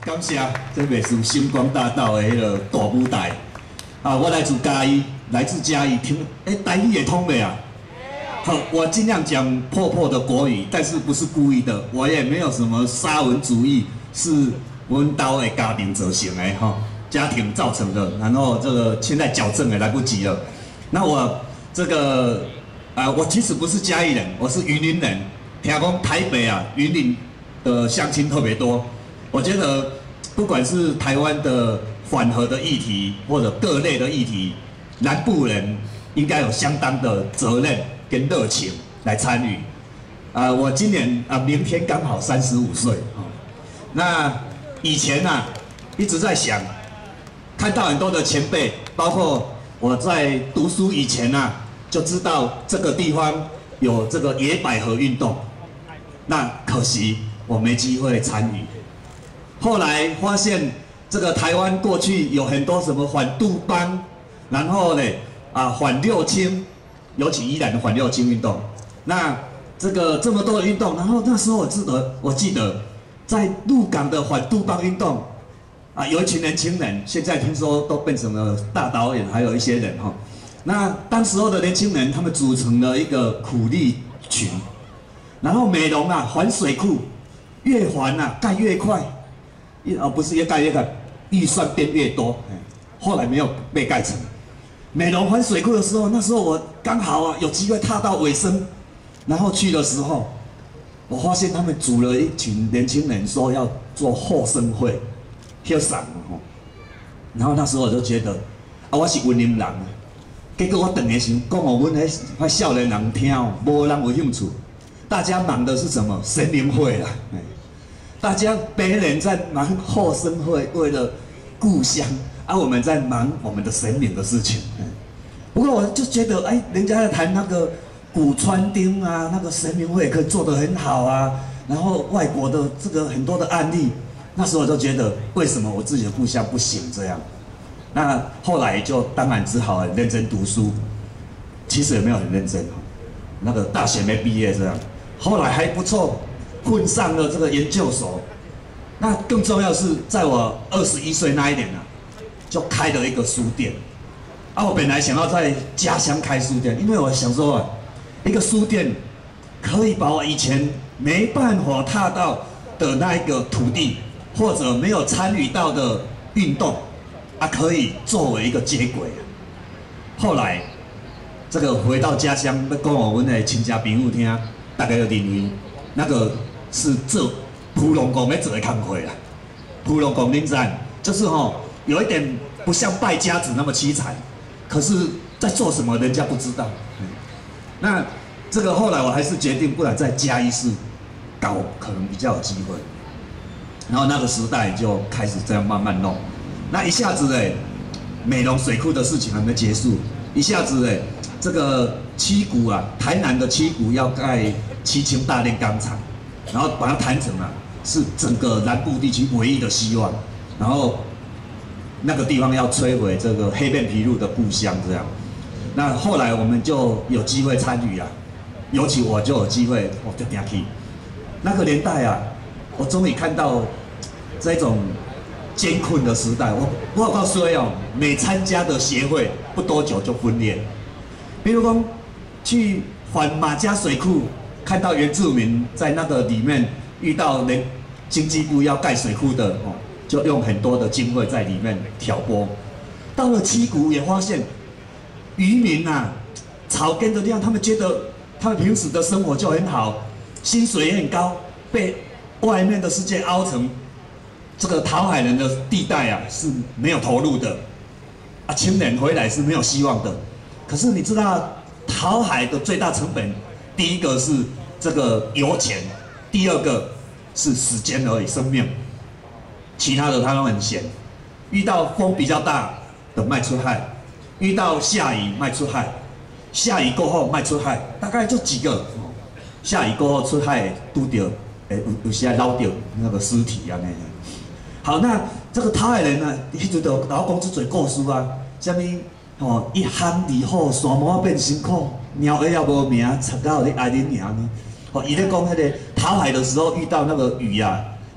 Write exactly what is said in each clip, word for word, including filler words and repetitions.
感谢，这袂是星光大道的迄个大舞台啊！我来自嘉义，来自嘉义，听哎，台语也通袂啊？好，我尽量讲破破的国语，但是不是故意的，我也没有什么沙文主义，是阮兜的家庭造成的哈，家庭造成的，然后这个现在矫正也来不及了。那我这个啊、呃，我其实不是嘉义人，我是云林人。听讲台北啊，云林的乡亲特别多。我觉得不管是台湾的缓和的议题，或者各类的议题，南部人应该有相当的责任跟热情来参与。啊、呃，我今年啊、呃，明天刚好三十五岁啊。那以前啊，一直在想，看到很多的前辈，包括我在读书以前啊，就知道这个地方有这个野百合运动。那可惜我没机会参与。后来发现这个台湾过去有很多什么反杜邦，然后呢啊反六轻，尤其宜兰的反六轻运动。那这个这么多的运动，然后那时候我记得我记得在鹿港的反杜邦运动啊，有一群年轻人，现在听说都变成了大导演，还有一些人哈。那当时候的年轻人，他们组成了一个苦力群。然后美容啊，还水库，越还啊盖越快，哦不是越盖越快，预算变越多，后来没有被盖成。美容还水库的时候，那时候我刚好啊有机会踏到尾声，然后去的时候，我发现他们组了一群年轻人，说要做后生会，休赏哦。然后那时候我就觉得，啊我是云林人，结果我等的时候讲我阮迄迄少年人听哦，无人有兴趣。大家忙的是什么？神明会啦，大家别人在忙后生会，为了故乡，而、啊、我们在忙我们的神明的事情。不过我就觉得，哎，人家在谈那个古川町啊，那个神明会可以做得很好啊，然后外国的这个很多的案例，那时候我就觉得，为什么我自己的故乡不行这样？那后来就当然只好很认真读书，其实也没有很认真，那个大学没毕业这样。后来还不错，混上了这个研究所。那更重要的是，在我二十一岁那一年啊，就开了一个书店。啊，我本来想要在家乡开书店，因为我想说啊，一个书店可以把我以前没办法踏到的那一个土地，或者没有参与到的运动，啊，可以作为一个接轨。后来这个回到家乡，要讲我阮的亲戚朋友听。大家就认为那个是做普龙宫在做的工课啦。普龙宫，您知道，就是吼、哦、有一点不像败家子那么凄惨，可是在做什么人家不知道。嗯、那这个后来我还是决定，不然在嘉义市搞可能比较有机会。然后那个时代就开始这样慢慢弄。那一下子哎，美容水库的事情还没结束，一下子哎，这个七股啊，台南的七股要盖七轻大炼钢厂，然后把它谈成啊，是整个南部地区唯一的希望。然后那个地方要摧毁这个黑面琵鹭的故乡，这样。那后来我们就有机会参与啊，尤其我就有机会，我就点去。那个年代啊，我终于看到这种艰困的时代。我我告诉你哦，每参加的协会不多久就分裂。比如说去反马家水库。看到原住民在那个里面遇到人经济部要盖水库的哦，就用很多的经费在里面挑拨。到了七股也发现渔民啊，草根的地方，他们觉得他们平时的生活就很好，薪水也很高，被外面的世界凹成这个讨海人的地带啊，是没有投入的啊，青年回来是没有希望的。可是你知道讨海的最大成本？第一个是这个油钱，第二个是时间而已，生命。其他的他都很闲。遇到风比较大的卖出海，遇到下雨卖出海，下雨过后卖出海，大概就几个。下雨过后出海拄到，诶，有有时还捞到那个尸体啊那。好，那这个讨海人呢，迄阵就老讲出侪故事啊，什么哦，一行二好，山毛变辛苦。鸟儿也无名，插到你爱恁娘呢。哦，伊咧讲迄个讨海的时候遇到那个雨啊，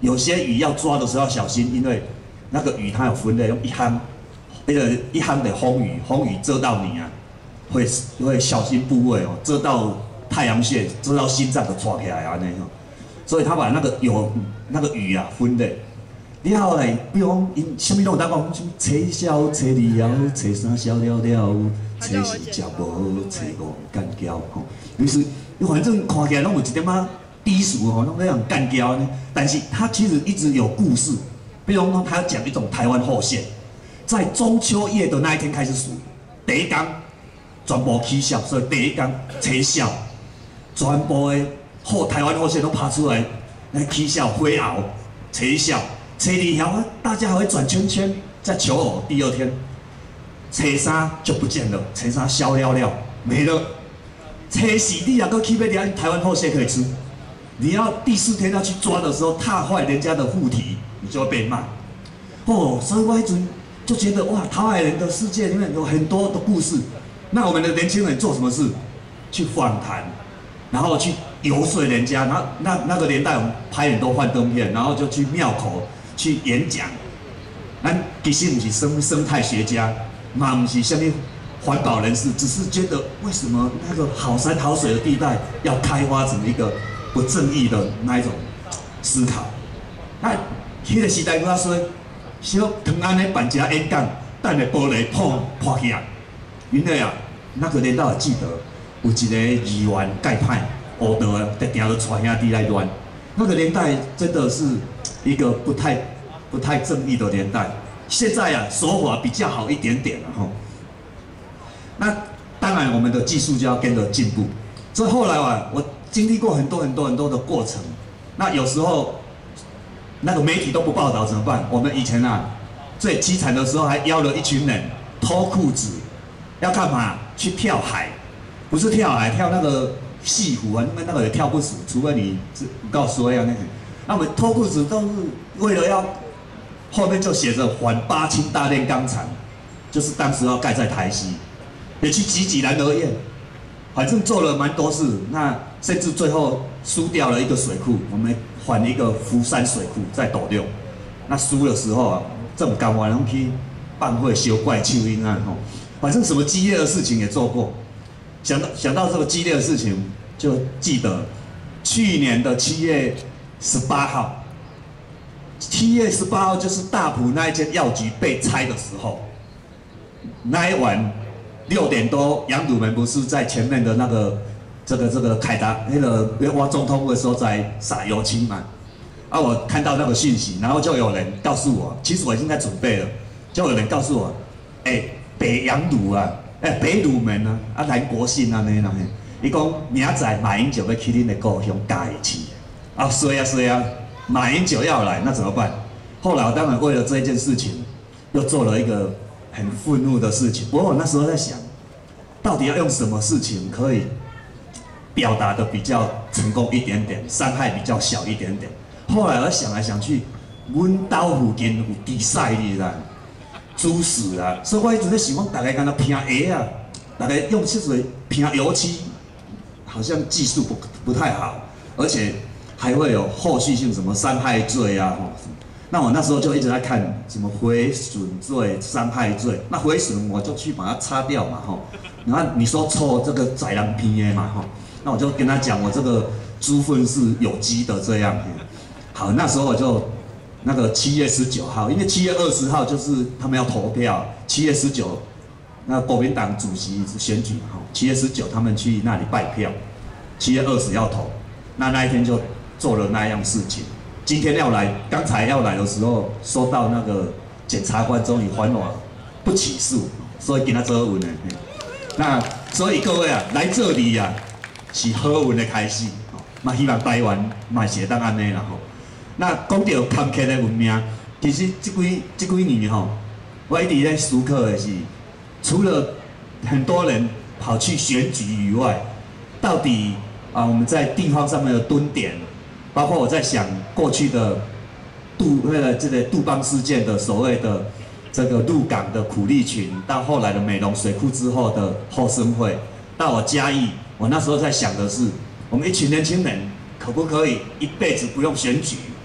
有些鱼要抓的时候要小心，因为那个鱼它有分类，用一夯，那个一夯的风雨，风雨遮到你啊，会会小心部位哦，遮到太阳穴，遮到心脏就抓起来啊那种。所以他把那个有那个鱼啊分类。你后来，比如讲，因什么拢有当讲，什么初小、初二后、初三小了了，初四食无，初五干胶吼。于是，你反正看起来拢有一点仔低俗吼，拢那样干胶呢。但是它其实一直有故事。比如讲，他讲一种台湾后线，在中秋夜的那一天开始数，第一天全部起笑，所以第一天初小，全部的后台湾后线都爬出来来起笑挥毫，初小。初二后，大家还会转圈圈，在求偶。第二天，初三就不见了，初三消了了，没了。初四你也搁去要抓台湾后蟹可以吃，你要第四天要去抓的时候，踏坏人家的护体，你就会被骂。哦，所以我一直就觉得哇，台湾人的世界里面有很多的故事。那我们的年轻人做什么事？去访谈，然后去游说人家。然后那那个年代，我们拍很多幻灯片，然后就去庙口。去演讲，咱其实不是生生态学家，嘛不是什么环保人士，只是觉得为什么那个好山好水的地带要开发成一个不正义的那一种思考。那迄个时代我说，小唐安的板夹演讲，等下玻璃砰破起来，因为啊，那个年代我记得有一个议员介歹，黑道的在定着带兄弟来乱，那个年代真的是。一个不太不太正义的年代，现在啊手法比较好一点点了哈。那当然我们的技术就要跟着进步，所以后来啊，我经历过很多很多很多的过程。那有时候那个媒体都不报道怎么办？我们以前啊最凄惨的时候，还邀了一群人脱裤子，要干嘛？去跳海，不是跳海，跳那个戏湖啊，因为那个也跳不死，除非你告诉我一样那个。那我们脱裤子都是为了要，后面就写着反八轻大炼钢厂，就是当时要盖在台西，也去集济南而宴，反正做了蛮多事。那甚至最后输掉了一个水库，我们还一个福山水库在斗六。那输的时候啊，正干完拢去办会修怪秋英案吼，反正什么激烈的事情也做过。想到想到这个激烈的事情，就记得去年的七月。十八号，七月十八号就是大埔那一间药局被拆的时候。那一晚六点多，杨祖门不是在前面的那个这个这个凯达那个挖中通的时候在撒油漆嘛？啊，我看到那个讯息，然后就有人告诉我，其实我已经在准备了，就有人告诉我，哎、欸，北杨鲁啊，哎、欸，北鲁门啊，啊，南国信啊那那，伊讲明仔马英九要去恁的故乡加一次。啊，衰啊衰啊！马英九要来，那怎么办？后来我当然为了这一件事情，又做了一个很愤怒的事情。不过我那时候在想，到底要用什么事情可以表达的比较成功一点点，伤害比较小一点点。后来我想来想去，阮兜附近有地赛哩啦，猪屎啦，所以我一直在想讲，大家敢若拼鞋啊，大家用汽水拼油漆，好像技术不不太好，而且。还会有后续性什么伤害罪啊？吼，那我那时候就一直在看什么毁损罪、伤害罪。那毁损我就去把它擦掉嘛，吼。然后你说臭这个宰狼皮耶嘛，吼，那我就跟他讲我这个猪粪是有机的这样。好，那时候我就那个七月十九号，因为七月二十号就是他们要投票，七月十九那国民党主席选举嘛，吼，七月十九他们去那里拜票，七月二十要投，那那一天就。做了那样事情，今天要来，刚才要来的时候，收到那个检察官终于还我不起诉，所以今仔做运的。那所以各位啊，来这里啊是好运的开始，嘛希望台湾嘛是会当安尼啦吼。那讲到坎坷的文明，其实这几这几年吼，我一直在思考的是，除了很多人跑去选举以外，到底啊我们在地方上面的蹲点。包括我在想过去的杜为了这个杜邦事件的所谓的这个鹿港的苦力群，到后来的美浓水库之后的后生会，到我嘉义，我那时候在想的是，我们一群年轻人可不可以一辈子不用选举，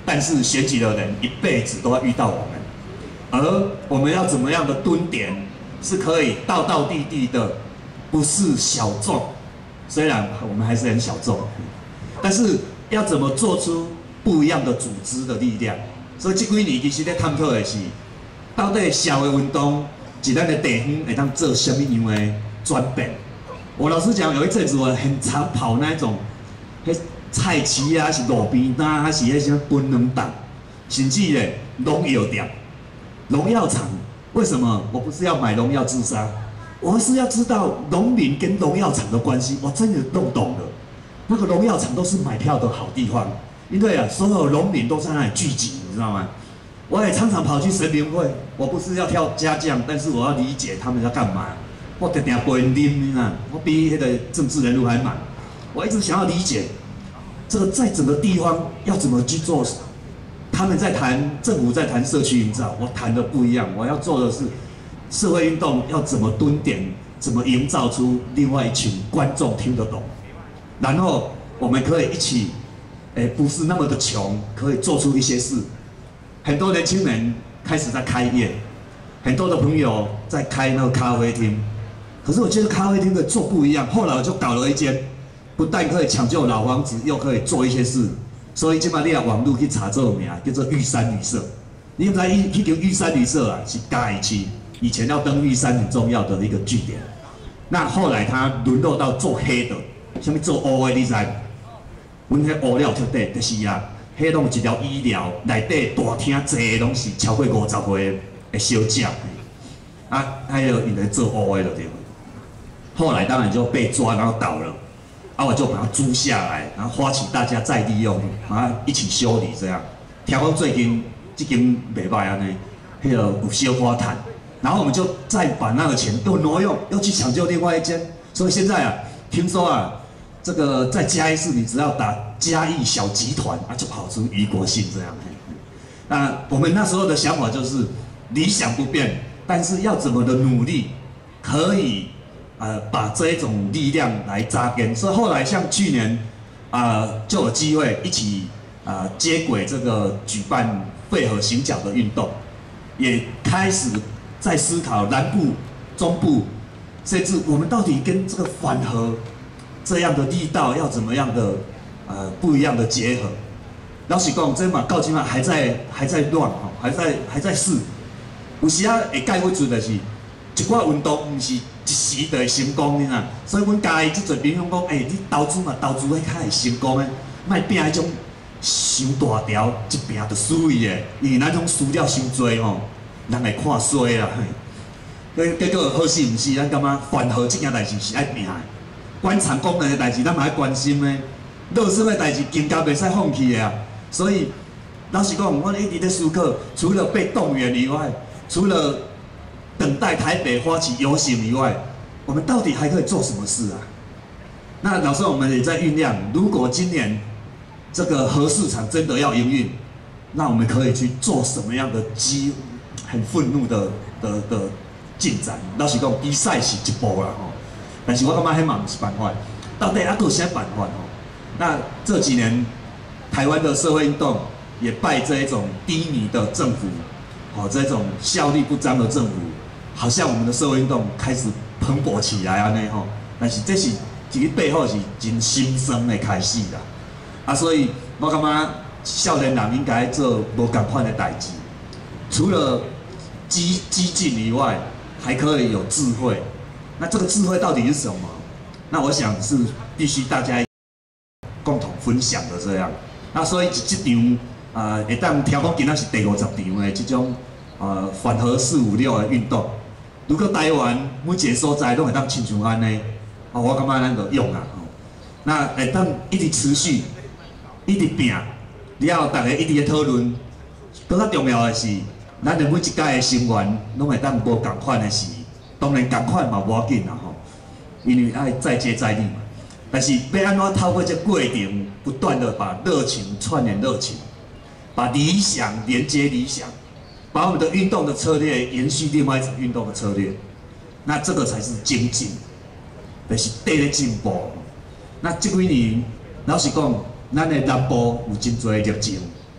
但是选举的人一辈子都要遇到我们，而我们要怎么样的蹲点是可以道道地地的，不是小众。虽然我们还是很小众，但是要怎么做出不一样的组织的力量？所以这几年其实在探讨的是，到底社会运动在咱的地方会当做什么样的转变？我老实讲，有一阵子我很常跑那种，迄菜市啊，是路边摊，还是迄些槟榔档，甚至咧农药店、农药厂。为什么我不是要买农药自杀？我是要知道农民跟农药厂的关系。我真的弄懂了，那个农药厂都是买票的好地方，因为啊，所有农民都在那里聚集，你知道吗？我也常常跑去神明会，我不是要跳家将，但是我要理解他们在干嘛。我定定陪因啉啊，我比那个政治人物还忙。我一直想要理解，这个在整个地方要怎么去做。他们在谈政府在谈社区营造，我谈的不一样。我要做的是社会运动要怎么蹲点，怎么营造出另外一群观众听得懂，然后我们可以一起，诶、欸，不是那么的穷，可以做出一些事。很多年轻人开始在开业，很多的朋友在开那个咖啡厅。可是我觉得咖啡厅的做不一样，后来我就搞了一间，不但可以抢救老房子，又可以做一些事。所以今嘛你啊网络去查这个名，叫做玉山旅社。你知道迄迄间玉山旅社啊，是嘉义区以前要登玉山很重要的一个据点。那后来它沦落到做黑的，什么做乌的，你知？阮迄乌料彻底就是啊，迄拢一条医疗内底大厅坐的拢是超过五十岁的小姐，啊，还有因来做乌的就对了。后来当然就被抓，然后倒了，啊，我就把它租下来，然后花起大家再利用，把它一起修理这样。听讲最近这间袂歹安尼，迄个有小花坛，然后我们就再把那个钱又挪用，又去抢救另外一间。所以现在啊，听说啊，这个在嘉义市，你只要打嘉义小集团啊，就跑出余国信这样。那我们那时候的想法就是理想不变，但是要怎么的努力，可以。呃，把这一种力量来扎根，所以后来像去年，啊、呃，就有机会一起啊、呃、接轨这个举办废核行脚的运动，也开始在思考南部、中部，甚至我们到底跟这个反核这样的力道要怎么样的呃不一样的结合。老实讲，这嘛到今嘛还在还在乱哈，还在还在试，有时啊会解不出的是。一寡运动毋是一时就会成功，你呐。所以阮家己即阵朋友讲，诶、欸，你投资嘛，投资迄较会成功诶，莫拼迄种伤大条，一拼就输伊诶。因为咱种输了伤多吼，人会看衰啦。嘿，结果好死毋死，咱感觉反核这件代志是爱拼诶。官场功能诶代志，咱嘛爱关心诶。乐视诶代志，更加袂使放弃诶啊。所以老实讲，我一直在思考，除了被动员以外，除了等待台北发起游行以外，我们到底还可以做什么事啊？那老师，我们也在酝酿，如果今年这个核市场真的要营运，那我们可以去做什么样的激很愤怒的的的进展？老实讲，比赛是一步啦吼，但是我感觉迄嘛不是办法，到底还有啥办法吼？那这几年台湾的社会运动也拜这一种低迷的政府，哦，这种效力不彰的政府。好像我们的社会运动开始蓬勃起来安尼吼，但是这是其实背后是真心酸的开始啦。啊，所以我感觉少年人应该做无同款的代志，除了激激进以外，还可以有智慧。那这个智慧到底是什么？那我想是必须大家共同分享的这样。那所以这场啊，会当听讲今仔是第五十场的这种呃反核四五六的运动。如果台湾每一个所在都会当亲像安尼，哦，我感觉咱就用啊，吼，那会当一直持续，一直拼，了后大家一直在讨论。更较重要的是，咱的每一届的成员拢会当无共款的事，当然共款嘛无要紧啦吼，因为爱再接再厉嘛。但是要安怎透过这过程，不断的把热情串联热情，把理想连接理想。把我们的运动的策略延续另外一种运动的策略，那这个才是精进，就是对咧进步。那这几年老实讲，咱的南部有真多热情，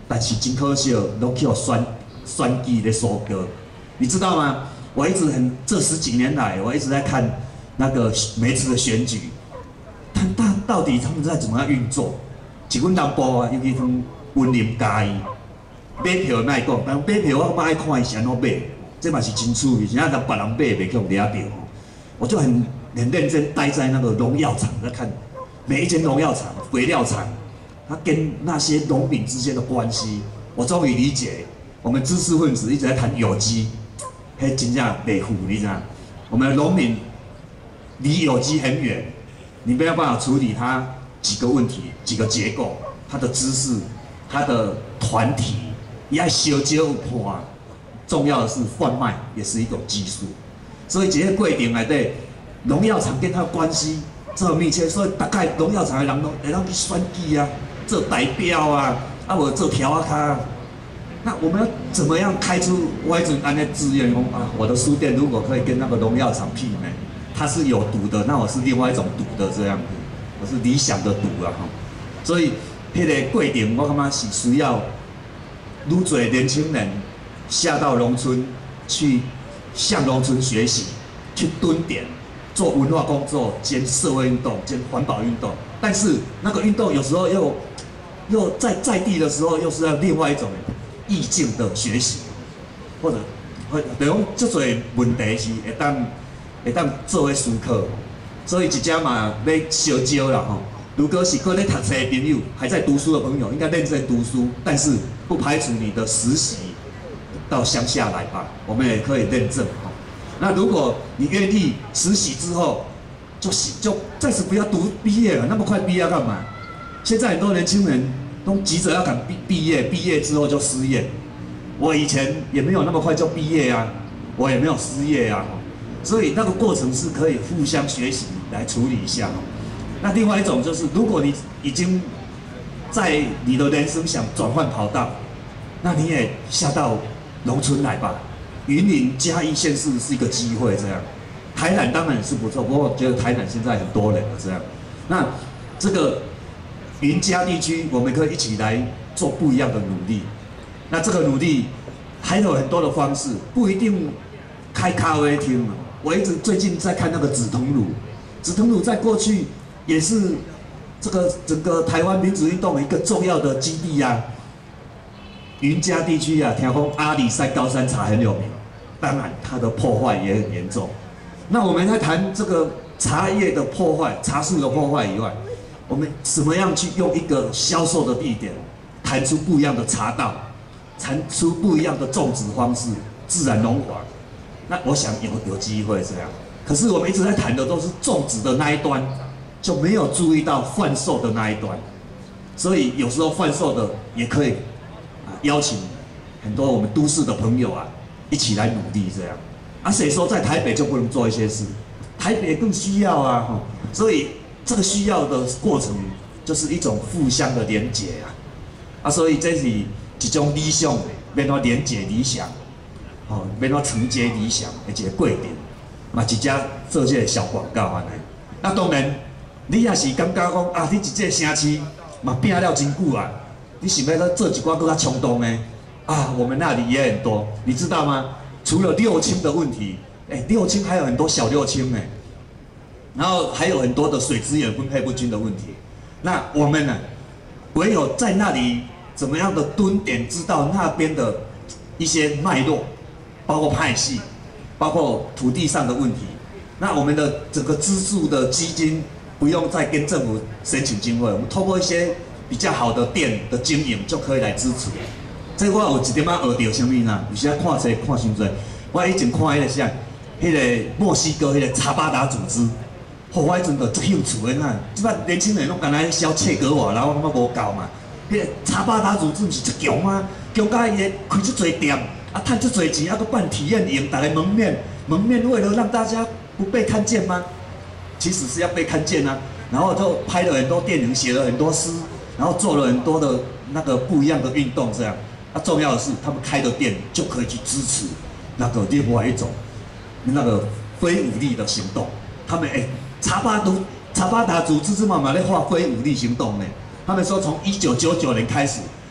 但是真可惜，都去选选举的输掉。你知道吗？我一直很这十几年来，我一直在看那个每次的选举，他到到底他们在怎么样运作？是阮南部啊，尤其从云林嘉义买票卖讲，但买票我嘛爱看伊是安怎买，这嘛是真趣味，现在人别人买袂去掠到。我就很很认真待在那个农药厂在看每一间农药厂、肥料厂，它跟那些农民之间的关系，我终于理解。我们知识分子一直在谈有机。嘿，真正袂负，你知道？我们的农民离有机很远，你没有办法处理它几个问题、几个结构，它的知识、它的团体，也要小少破啊。重要的是贩卖也是一种技术，所以这个过程内底，农药厂跟它的关系这么密切，所以大概农药厂的人都会当去选举啊，做代表啊，啊无做条啊卡。那我们要怎么样开出我一种安的资源？啊，我的书店如果可以跟那个农药厂媲美，它是有毒的，那我是另外一种毒的这样子，我是理想的毒啊哈。所以，迄个过程我感觉是需要愈多年轻人下到农村去向农村学习，去蹲点做文化工作兼社会运动兼环保运动。但是那个运动有时候又又在在地的时候，又是要另外一种意境的学习，或者会，比如这多问题是会当会当作为思考，所以一家嘛要小招啦吼。如果是搁在读书的朋友，还在读书的朋友，应该认真读书，但是不排除你的实习到乡下来吧，我们也可以认证哈。那如果你愿意实习之后，就就暂时不要读毕业了，那么快毕业干嘛？现在很多年轻人都急着要赶毕毕业，毕业之后就失业。我以前也没有那么快就毕业啊，我也没有失业啊，所以那个过程是可以互相学习来处理一下。那另外一种就是，如果你已经在你的人生想转换跑道，那你也下到农村来吧。云林嘉义县市是一个机会，这样。台南当然也是不错，不过我觉得台南现在很多人了，这样。那这个云嘉地区，我们可以一起来做不一样的努力。那这个努力还有很多的方式，不一定开咖啡厅。我一直最近在看那个紫藤庐，紫藤庐在过去也是这个整个台湾民主运动一个重要的基地啊。云嘉地区啊，听说阿里山高山茶很有名，当然它的破坏也很严重。那我们在谈这个茶叶的破坏、茶树的破坏以外，我们怎么样去用一个销售的地点，谈出不一样的茶道，谈出不一样的种植方式，自然农法。那我想有有机会这样。可是我们一直在谈的都是种植的那一端，就没有注意到贩售的那一端。所以有时候贩售的也可以啊邀请很多我们都市的朋友啊一起来努力这样。啊，谁说在台北就不能做一些事？台北更需要啊，哈，所以这个需要的过程就是一种互相的连结啊，啊，所以这是一种理想，要怎连结理想，哦，要怎承接理想的一个过程，嘛，一只做这个小广告安尼。那当然，你也是感觉讲啊，你一这城市嘛拼了真久啊，你想要做一寡更加冲动的啊？我们那里也很多，你知道吗？除了六轻的问题，哎、欸，六轻还有很多小六轻哎，然后还有很多的水资源分配不均的问题。那我们呢，唯有在那里怎么样的蹲点，知道那边的一些脉络，包括派系，包括土地上的问题。那我们的整个资助的基金不用再跟政府申请经费，我们透过一些比较好的店的经营就可以来支持。这我有一点仔学到什么呢？有时啊看册看伤济，我以前看迄个啥，迄个墨西哥迄个查巴达组织，吼，我迄阵就足兴趣的呐。即摆年轻人拢干来烧切格瓦，然后感觉无够嘛。迄个查巴达组织毋是足强吗？强甲伊个开足侪店，啊，赚足侪钱，啊，搁办体验营，大家门面，门面为了让大家不被看见吗？其实是要被看见啊。然后就拍了很多电影，写了很多诗，然后做了很多的那个不一样的运动，这样。啊，重要的是，他们开的店就可以去支持那个另外一种那个非武力的行动。他们哎，查巴都查巴达组织之嘛嘛在画非武力行动呢。他们说从一九九九年开始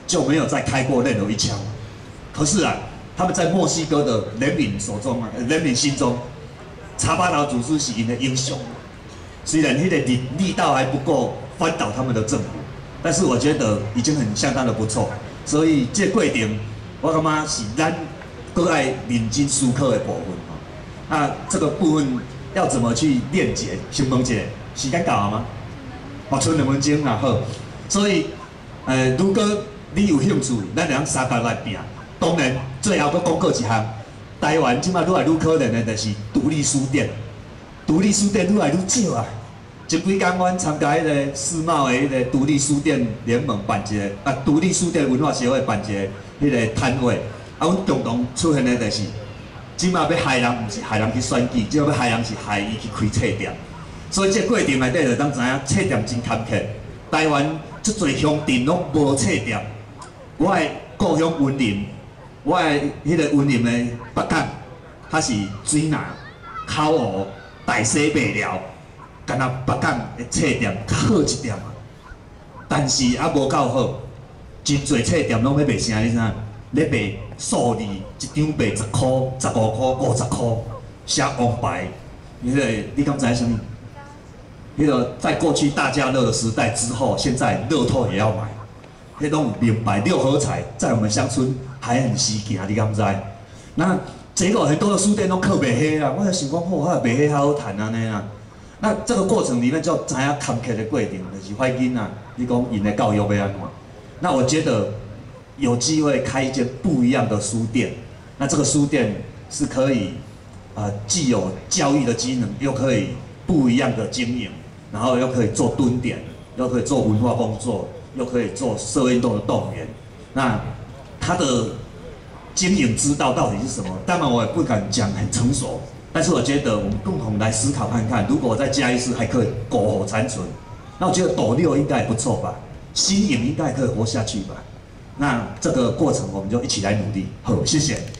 就没有再开过任何一枪。可是啊，他们在墨西哥的人民手中啊，人民心中，查巴劳组织是因的英雄。虽然那个力力道还不够翻倒他们的政府，但是我觉得已经很相当的不错。所以这过程，我感觉是咱各爱认真思考的部分哈。那这个部分要怎么去链接？先问一下，时间够了吗？哦，剩两分钟啦，好。所以，呃，如果你有兴趣，咱两三个来拼。当然，最后佫讲过一项，台湾即马愈来愈可能的，就是独立书店。独立书店愈来愈少啊。前几天阮参加迄个世贸的迄个独立书店联盟办一个啊，独立书店文化协会办一个迄个摊位，啊，阮共同出现的就是，即马要害人，毋是害人去选举，即马要害人是害伊去开册店。所以这过程内底就当知影册店真坎坷。台湾足侪乡镇拢无册店。我的故乡云林，我的迄个云林的北港，它是水南、口湖、大西北寮，敢若北港的册店较好一点，但是还无够好。真侪册店拢要卖啥？你知影？咧卖数字，一张卖十箍、十五箍、五十箍，写王牌。你个，你敢知影啥物？迄个在过去大家乐的时代之后，现在乐透也要买。迄种名牌六合彩在我们乡村还很稀奇，你敢知？那结果很多的书店都靠卖迄啦，我就想讲，哦，还卖迄较好赚安尼啊。那这个过程里面就知影坎坷的过程，就是怀囡仔，你讲因的教育要安怎？那我觉得有机会开一间不一样的书店，那这个书店是可以啊、呃，既有教育的机能，又可以不一样的经营，然后又可以做蹲点，又可以做文化工作。又可以做社会运动的动员，那他的经营之道到底是什么？当然我也不敢讲很成熟，但是我觉得我们共同来思考看看，如果在嘉义市还可以苟活残存，那我觉得斗六应该也不错吧，新营应该也可以活下去吧。那这个过程我们就一起来努力。好，谢谢。